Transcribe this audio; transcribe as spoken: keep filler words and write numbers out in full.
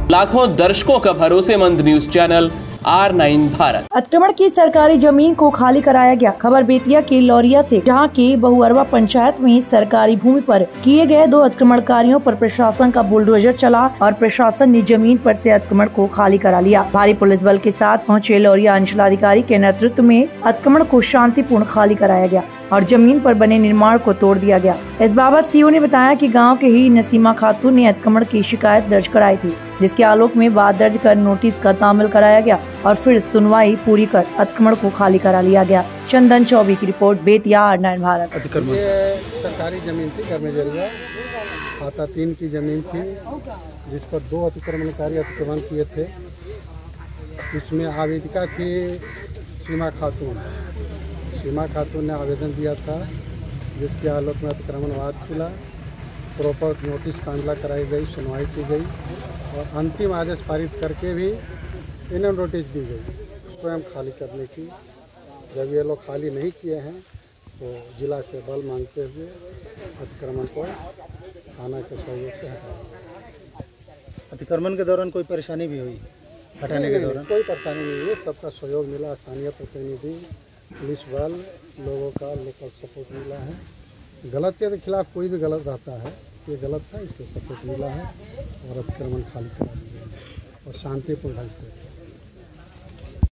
लाखों दर्शकों का भरोसेमंद news channel R nine Bharat. अतिक्रमण की सरकारी जमीन को खाली कराया गया। खबर बेतिया के लौरिया से, जहां के बहुअरवा पंचायत में सरकारी भूमि पर किए गए दो अतिक्रमणकारियों पर प्रशासन का बुलडोजर चला और प्रशासन ने जमीन पर से अतिक्रमण को खाली करा लिया। भारी पुलिस बल के साथ पहुंचे लौरिया अंचलाधिकारी के नेतृत्व में अतिक्रमण को शांतिपूर्ण खाली कराया गया और जमीन पर बने निर्माण को तोड़ दिया गया। इस बाबत सीओ ने बताया कि गांव के ही नसीमा खातून ने अतिक्रमण की शिकायत दर्ज कराई थी, जिसके आलोक में बात दर्ज कर नोटिस का तामील कराया गया और फिर सुनवाई पूरी कर अतिक्रमण को खाली करा लिया गया। चंदन चौबे की रिपोर्ट, बेतिया आर नाइन भारत। अतिक्रमण सरकारी जमीन थी, घर में जरिया खाता तीन की जमीन थी, जिस पर दो अतिक्रमणकारी अतिक्रमण किए थे। इसमें आवेदिका थी सीमा खातून। सीमा खातून ने आवेदन दिया था, जिसके आलोक में अतिक्रमणवाद खुला, प्रॉपर नोटिस तामीला कराई गई, सुनवाई की गई और अंतिम आदेश पारित करके भी इन्हें नोटिस दी गई स्वयं खाली करने की। जब ये लोग खाली नहीं किए हैं तो जिला से बल मांगते हुए अतिक्रमण को थाना के सहयोग से हटाया। अतिक्रमण के दौरान कोई परेशानी भी हुई? हटाने के दौरान कोई परेशानी नहीं हुई, सबका सहयोग मिला। स्थानीय प्रतिनिधि, पुलिस बल, लोगों का लोकल सपोर्ट मिला है। गलत के खिलाफ कोई भी गलत रहता है, ये गलत था, इसको सपोर्ट मिला है और अतिक्रमण खाली करा दिया और शांतिपूर्ण ढंग से